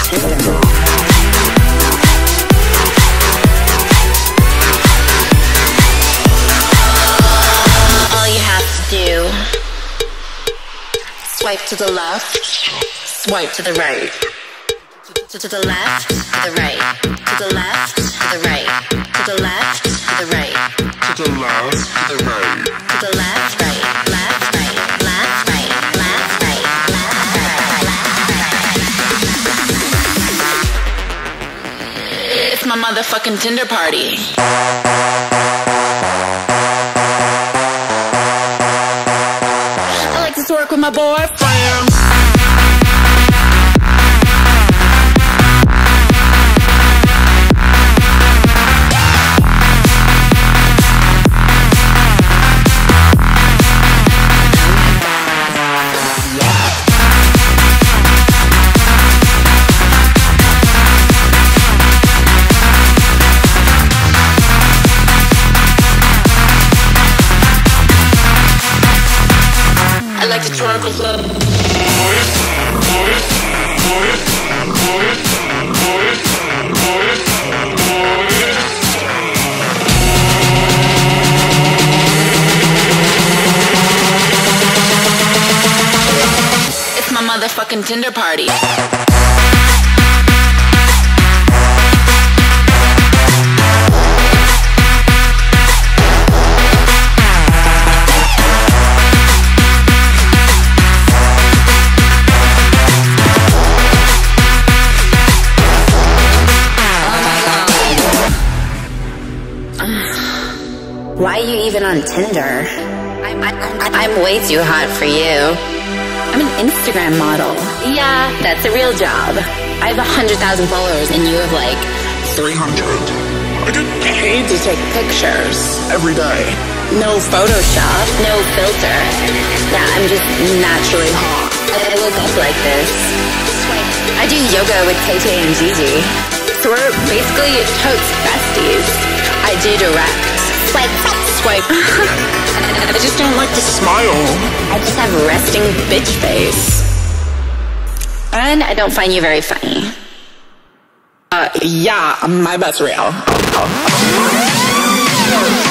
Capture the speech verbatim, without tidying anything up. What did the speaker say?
Tinder. All you have to do, swipe to the left, swipe to the right. To, to the left, to the right, to the left, to the right, to the left, to the right, to the left, to the right, to the left, right, left, right, left, right, left, right, left, right. It's my motherfucking Tinder party. I like to twerk with my boyfriend. I like to twerk with love. It's my motherfucking Tinder party. Why are you even on Tinder? I'm, I'm, I'm way too hot for you. I'm an Instagram model. Yeah, that's a real job. I have a hundred thousand followers and you have like three hundred. I get paid to take pictures. Every day. No Photoshop, no filter. Yeah, I'm just naturally hot. I look up like this. I do yoga with Tay Tay and Gigi. So we're basically totes besties. I do direct. Swipe, swipe. I just don't like to smile. I just have resting bitch face. And I don't find you very funny. Uh, yeah, my butt's real.